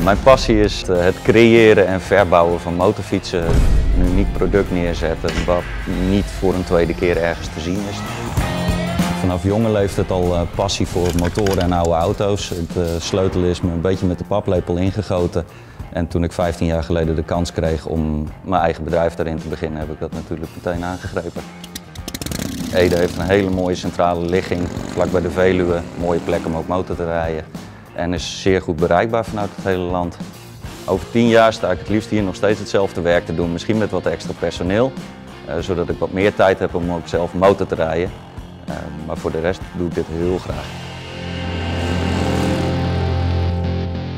Mijn passie is het creëren en verbouwen van motorfietsen. Een uniek product neerzetten wat niet voor een tweede keer ergens te zien is. Vanaf jonge leeftijd al passie voor motoren en oude auto's. Het sleutel is me een beetje met de paplepel ingegoten. En toen ik 15 jaar geleden de kans kreeg om mijn eigen bedrijf daarin te beginnen, heb ik dat natuurlijk meteen aangegrepen. Ede heeft een hele mooie centrale ligging, vlak bij de Veluwe. Mooie plek om ook motor te rijden. En is zeer goed bereikbaar vanuit het hele land. Over 10 jaar sta ik het liefst hier nog steeds hetzelfde werk te doen. Misschien met wat extra personeel, zodat ik wat meer tijd heb om ook zelf motor te rijden. Maar voor de rest doe ik dit heel graag.